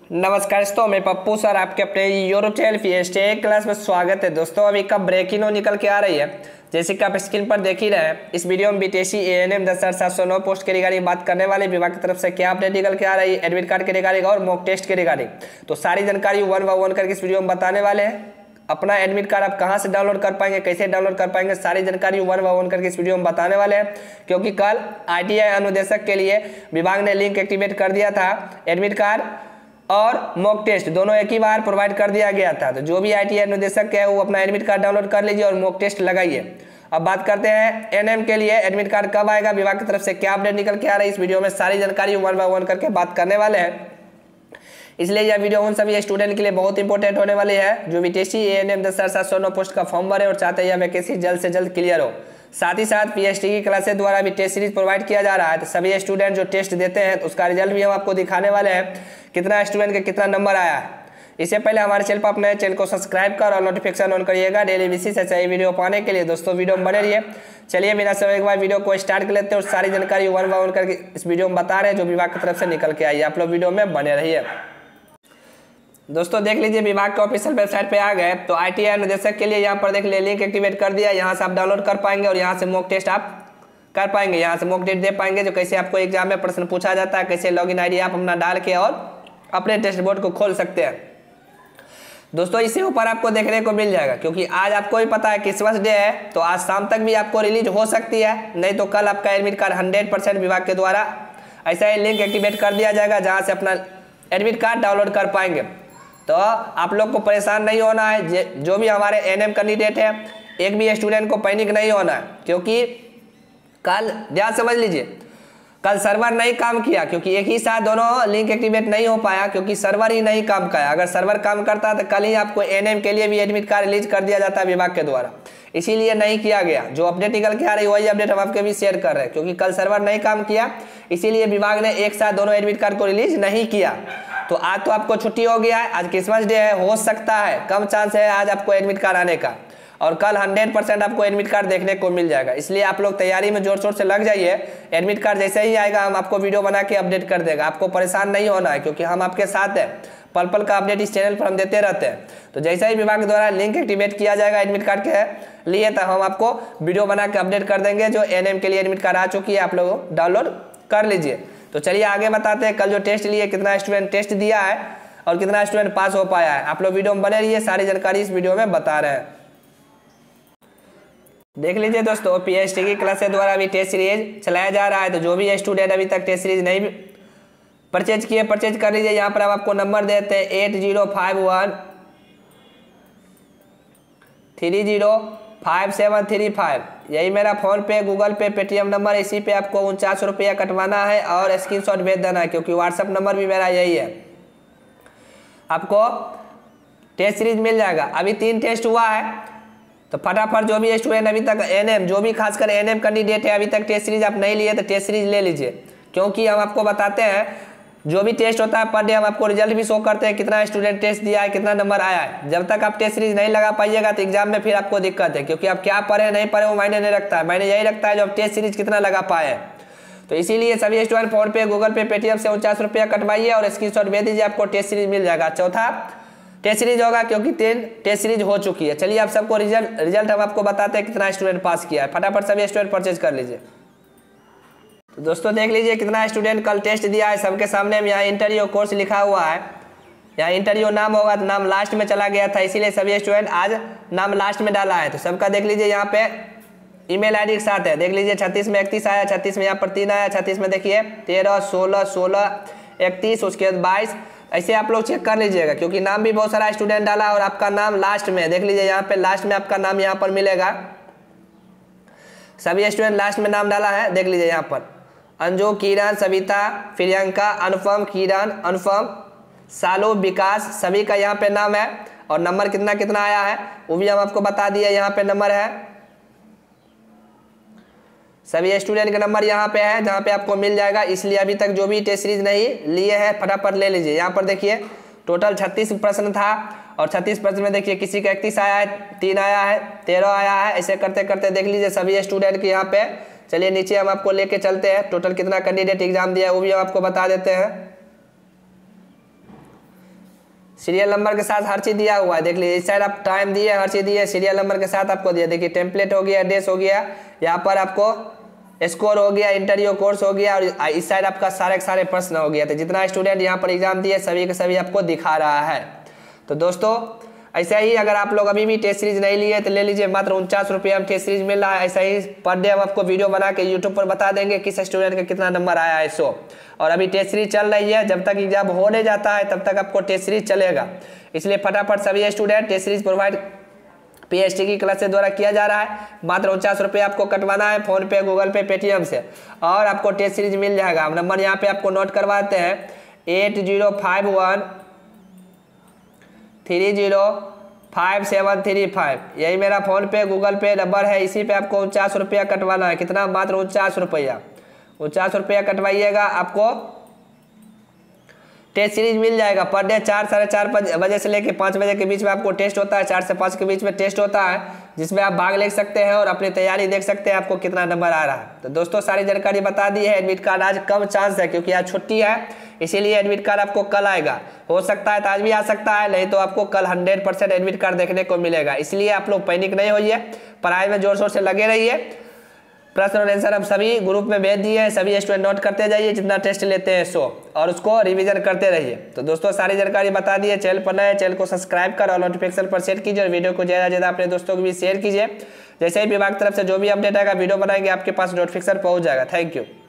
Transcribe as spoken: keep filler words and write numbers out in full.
नमस्कार दोस्तों, मैं पप्पू सर आपके अपने यूट्यूब चैनल पीएसटी क्लास में स्वागत है। दोस्तों अभी कब ब्रेकिंग न्यूज निकल के आ रही है, जैसे कि आप स्क्रीन पर देख ही रहे हैं। इस वीडियो में बीटीएससी एएनएम दस हजार सात सौ नौ पोस्ट के रिगार्डिंग बात करने वाले विभाग की तरफ से क्या अपडेट निकल के आ रही है, एडमिट कार्ड के रिगार्डिंग और मॉक टेस्ट के रिगार्डिंग। तो सारी जानकारी वन बाय वन करके इस वीडियो में बताने वाले हैं। अपना एडमिट कार्ड आप कहां से डाउनलोड कर पाएंगे, कैसे डाउनलोड कर पाएंगे, सारी जानकारी वन बाय वन करके इस वीडियो में बताने वाले हैं। क्योंकि कल आईटीआई अनुदेशक के लिए विभाग ने लिंक एक्टिवेट कर दिया था। एडमिट कार्ड और मॉक टेस्ट दोनों एक ही बार प्रोवाइड कर दिया गया था। तो जो भी आईटीआई अनुदेशक है वो अपना एडमिट कार्ड डाउनलोड कर लीजिए और मॉक टेस्ट लगाइए। अब बात करते हैं एनएम के लिए एडमिट कार्ड कब आएगा, विभाग की तरफ से क्या अपडेट निकल के आ रहा है। इस वीडियो में सारी जानकारी वन बाय वन करके बात करने वाले हैं, इसलिए यह वीडियो उन सभी स्टूडेंट के लिए बहुत इंपॉर्टेंट होने वाली है जो बीटीएससी एएनएम दस हजार सात सौ नौ पोस्ट का फॉर्म भरे और चाहते हैं यह वैकेंसी जल्द से जल्द क्लियर हो। साथ ही साथ पीएसटी की क्लासेस द्वारा भी टेस्ट सीरीज प्रोवाइड किया जा रहा है। तो सभी स्टूडेंट जो टेस्ट देते हैं तो उसका रिजल्ट भी हम आपको दिखाने वाले हैं, कितना स्टूडेंट का कितना नंबर आया है। इससे पहले हमारे चैनल पर अपने चैनल को सब्सक्राइब कर और नोटिफिकेशन ऑन करिएगा डेली बेसिस से सही वीडियो पाने के लिए। दोस्तों वीडियो में बने रहिए। चलिए बिना समय एक बार वीडियो को स्टार्ट कर लेते हैं और सारी जानकारी वन बाय वन करके इस वीडियो में बता रहे हैं जो विभाग की तरफ से निकल के आई है। आप लोग वीडियो में बने रहिए। दोस्तों देख लीजिए, विभाग के ऑफिशियल वेबसाइट पे आ गए तो आईटीआई अनुदेशक के लिए यहाँ पर देख लीजिए लिंक एक्टिवेट कर दिया। यहाँ से आप डाउनलोड कर पाएंगे और यहाँ से मॉक टेस्ट आप कर पाएंगे। यहाँ से मॉक टेस्ट दे पाएंगे जो कैसे आपको एग्जाम में प्रश्न पूछा जाता है, कैसे लॉगिन आईडी आप अपना डाल के और अपने टेस्ट बोर्ड को खोल सकते हैं। दोस्तों इससे ऊपर आपको देखने को मिल जाएगा, क्योंकि आज आपको भी पता है क्रिसमस डे है तो आज शाम तक भी आपको रिलीज हो सकती है, नहीं तो कल आपका एडमिट कार्ड हंड्रेड परसेंट विभाग के द्वारा ऐसा ही लिंक एक्टिवेट कर दिया जाएगा जहाँ से अपना एडमिट कार्ड डाउनलोड कर पाएंगे। तो आप लोग को परेशान नहीं होना है। जो भी हमारे एनएम कैंडिडेट है, एक भी स्टूडेंट को पैनिक नहीं होना है, क्योंकि कल ध्यान समझ लीजिए, कल सर्वर नहीं काम किया, क्योंकि एक ही साथ दोनों लिंक एक्टिवेट नहीं हो पाया, क्योंकि सर्वर ही नहीं काम किया। अगर सर्वर काम करता तो कल ही आपको एनएम के लिए भी एडमिट कार्ड रिलीज कर दिया जाता है विभाग के द्वारा, इसीलिए नहीं किया गया। जो अपडेट निकल के आ रही है वही अपडेट हम आपके भी शेयर कर रहे हैं, क्योंकि कल सर्वर नहीं काम किया इसीलिए विभाग ने एक साथ दोनों एडमिट कार्ड को रिलीज नहीं किया। तो आज तो आपको छुट्टी हो गया है, आज क्रिसमस डे है, हो सकता है कम चांस है आज आपको एडमिट कार्ड आने का, और कल हंड्रेड परसेंट आपको एडमिट कार्ड देखने को मिल जाएगा। इसलिए आप लोग तैयारी में जोर शोर से लग जाइए। एडमिट कार्ड जैसे ही आएगा हम आपको वीडियो बना के अपडेट कर देगा। आपको परेशान नहीं होना है, क्योंकि हम आपके साथ हैं, पल पल का अपडेट इस चैनल पर हम देते रहते हैं। तो जैसे ही विभाग द्वारा लिंक एक्टिवेट किया जाएगा एडमिट कार्ड के लिए तो हम आपको वीडियो बना के अपडेट कर देंगे। जो एनएम के लिए एडमिट कार्ड आ चुकी है आप लोग डाउनलोड कर लीजिए। तो चलिए आगे बताते हैं कल जो टेस्ट लिए कितना स्टूडेंट टेस्ट दिया है और कितना स्टूडेंट पास हो पाया है। आप लोग वीडियो में बने रहिए, सारी जानकारी इस वीडियो में बता रहे हैं। देख लीजिए दोस्तों, पीएसटी की क्लासेस द्वारा भी टेस्ट सीरीज चलाया जा रहा है। तो जो भी स्टूडेंट अभी तक टेस्ट सीरीज नहीं परचेज किए परचेज कर लीजिए। यहाँ पर हम आपको नंबर देते हैं eight zero five one three zero five seven three five. यही मेरा फोन पे, गूगल पे, पेटीएम नंबर। इसी पे आपको उनचास रुपया कटवाना है और स्क्रीनशॉट भेज देना है, क्योंकि व्हाट्सएप नंबर भी मेरा यही है। आपको टेस्ट सीरीज मिल जाएगा। अभी तीन टेस्ट हुआ है, तो फटाफट जो भी स्टूडेंट अभी तक एनएम, जो भी खासकर एनएम कैंडिडेट है अभी तक टेस्ट सीरीज आप नहीं लिए तो टेस्ट सीरीज ले लीजिए। क्योंकि हम आपको बताते हैं जो भी टेस्ट होता है पर डे हम आपको रिजल्ट भी शो करते हैं, कितना स्टूडेंट टेस्ट दिया है, कितना नंबर आया है। जब तक आप टेस्ट सीरीज नहीं लगा पाइएगा तो एग्जाम में फिर आपको दिक्कत है, क्योंकि आप क्या पढ़े नहीं पढ़े वो मायने नहीं रखता है, मायने यही रखता है जो आप टेस्ट सीरीज कितना लगा पाए। तो इसीलिए सभी student PhonePe, Google Pay, Paytm से उनचास रुपया कटवाइए और स्क्रीनशॉट भेज दीजिए, आपको टेस्ट सीरीज मिल जाएगा। चौथा टेस्ट सीरीज होगा, क्योंकि तीन टेस्ट सीरीज हो चुकी है। चलिए आप सबको रिजल्ट रिजल्ट हम आपको बताते हैं कितना स्टूडेंट पास किया है। फटाफट सभी स्टूडेंट परचेज कर लीजिए। तो दोस्तों देख लीजिए कितना स्टूडेंट कल टेस्ट दिया है। सबके सामने में यहाँ इंटरव्यू कोर्स लिखा हुआ है। यहाँ इंटरव्यू नाम होगा तो नाम लास्ट में चला गया था, इसीलिए सभी स्टूडेंट आज नाम लास्ट में डाला है। तो सबका देख लीजिए यहाँ पे ईमेल आईडी के साथ है। देख लीजिए छत्तीस में इकतीस आया, छत्तीस में यहाँ पर तीन आया, छत्तीस में देखिए तेरह, सोलह, सोलह, इकतीस, उसके बाद बाईस। ऐसे आप लोग चेक कर लीजिएगा, क्योंकि नाम भी बहुत सारा स्टूडेंट डाला और आपका नाम लास्ट में। देख लीजिए यहाँ पे लास्ट में आपका नाम यहाँ पर मिलेगा। सभी स्टूडेंट लास्ट में नाम डाला है। देख लीजिए यहाँ पर अंजू, किरण, सविता, प्रियंका, अनुपम, किरण, अनुपम, सालू, विकास, सभी का यहाँ पे नाम है। और नंबर कितना कितना आया है वो भी हम आपको बता दिए। यहाँ पे नंबर है, सभी स्टूडेंट का नंबर यहाँ पे है जहाँ पे आपको मिल जाएगा। इसलिए अभी तक जो भी टेस्ट सीरीज नहीं लिए हैं फटाफट ले लीजिए। यहाँ पर देखिए टोटल छत्तीस प्रश्न था और छत्तीस प्रश्न में देखिए किसी का इकतीस आया है, तीन आया है, तेरह आया है। ऐसे करते करते देख लीजिए सभी स्टूडेंट के यहाँ पे। चलिए नीचे हम आपको लेके चलते हैं, टोटल कितना कैंडिडेट एग्जाम दिया है वो भी हम आपको बता देते हैं। सीरियल नंबर के साथ हर चीज़ दिया हुआ है, देख लीजिए इस साइड आप टाइम दिए, हर चीज़ दिए, सीरियल नंबर के साथ आपको दिया। देखिए टेम्पलेट हो गया, एड्रेस हो गया, यहाँ पर आपको स्कोर हो गया, इंटरव्यू कोर्स हो गया, और इस साइड आपका सारे के सारे प्रश्न हो गया। तो जितना स्टूडेंट यहाँ पर एग्जाम दिए सभी के सभी आपको दिखा रहा है। तो दोस्तों ऐसा ही अगर आप लोग अभी भी टेस्ट सीरीज नहीं लिए तो ले लीजिए, मात्र उनचास रुपये में टेस्ट सीरीज मिल रहा है। ऐसा ही पर डे हम आपको वीडियो बना के यूट्यूब पर बता देंगे किस स्टूडेंट का कितना नंबर आया है सो। और अभी टेस्ट सीरीज चल रही है, जब तक एग्जाम हो नहीं जाता है तब तक आपको टेस्ट सीरीज चलेगा। इसलिए फटाफट सभी student test series provide PhD की क्लास द्वारा किया जा रहा है। मात्र उनचास रुपये आपको कटवाना है फोन पे, गूगल पे, पेटीएम से, और आपको टेस्ट सीरीज मिल जाएगा। हम नंबर यहाँ पे आपको नोट करवाते हैं, eight zero five one three zero five seven three five, यही मेरा फोन पे गूगल पे नंबर है। इसी पे आपको उनचास रुपया कटवाना है। कितना? मात्र उनचास रुपया उनचास रुपया कटवाइएगा, आपको टेस्ट सीरीज मिल जाएगा। पर डे चार साढ़े चार बजे से लेकर पाँच बजे के बीच में आपको टेस्ट होता है, चार से पाँच के बीच में टेस्ट होता है, जिसमें आप भाग ले सकते हैं और अपनी तैयारी देख सकते हैं आपको कितना नंबर आ रहा है। तो दोस्तों सारी जानकारी बता दी है। एडमिट कार्ड आज कम चांस है क्योंकि आज छुट्टी है, इसीलिए एडमिट कार्ड आपको कल आएगा। हो सकता है तो आज भी आ सकता है, नहीं तो आपको कल हंड्रेड परसेंट एडमिट कार्ड देखने को मिलेगा। इसलिए आप लोग पैनिक नहीं होइए, पढ़ाई में जोर शोर से लगे रहिए। प्रश्न और आंसर हम सभी ग्रुप में भेज दिए हैं, सभी स्टूडेंट नोट करते जाइए जितना टेस्ट लेते हैं सो, और उसको रिवीजन करते रहिए। तो दोस्तों सारी जानकारी बता दिए। चैनल पर नए चैनल को सब्सक्राइब कर और नोटिफिकेशन पर सेट कीजिए, और वीडियो को ज़्यादा से ज़्यादा अपने दोस्तों को भी शेयर कीजिए। जैसे ही विभाग तरफ से जो भी अपडेट आएगा वीडियो बनाएंगे आपके पास नोटिफिकेशन पहुंच जाएगा। Thank you.